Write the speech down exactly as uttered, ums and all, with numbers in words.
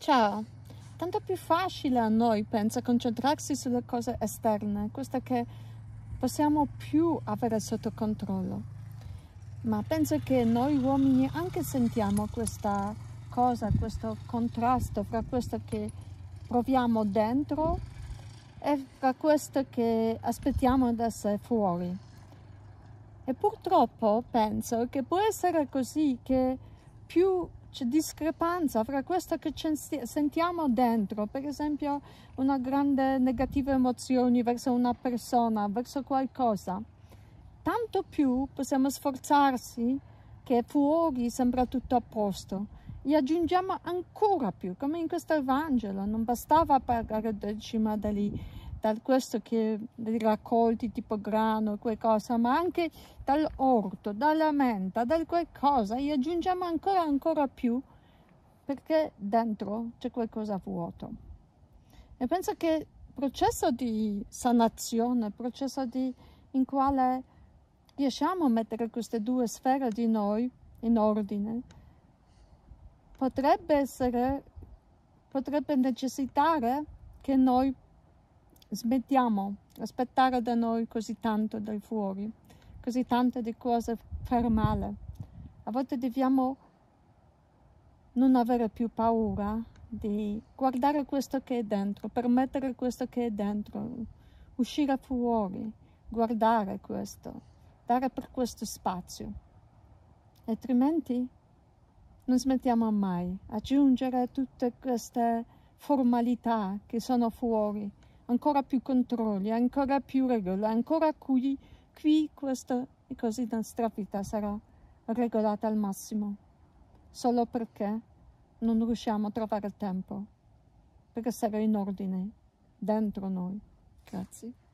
Ciao, tanto più facile a noi, penso, concentrarsi sulle cose esterne, queste che possiamo più avere sotto controllo. Ma penso che noi uomini anche sentiamo questa cosa, questo contrasto fra questo che proviamo dentro e fra questo che aspettiamo da sé fuori. E purtroppo penso che può essere così, che più c'è discrepanza fra questo che sentiamo dentro, per esempio una grande negativa emozione verso una persona, verso qualcosa, tanto più possiamo sforzarsi che fuori sembra tutto a posto e aggiungiamo ancora più, come in questo Vangelo. Non bastava pagare decima da lì, da questo che dei raccolti tipo grano, qualcosa, ma anche dall'orto, dalla menta, da qualcosa, e aggiungiamo ancora ancora più perché dentro c'è qualcosa vuoto. E penso che il processo di sanazione, il processo di, in quale riusciamo a mettere queste due sfere di noi in ordine, potrebbe essere, potrebbe necessitare che noi smettiamo di aspettare da noi così tanto dal fuori, così tante di cose fare male. A volte dobbiamo non avere più paura di guardare questo che è dentro, permettere questo che è dentro, uscire fuori, guardare questo, dare per questo spazio. Altrimenti non smettiamo mai, aggiungere tutte queste formalità che sono fuori, ancora più controlli, ancora più regole, ancora qui, qui questo, e così la nostra vita sarà regolata al massimo, solo perché non riusciamo a trovare il tempo per essere in ordine dentro noi. Grazie.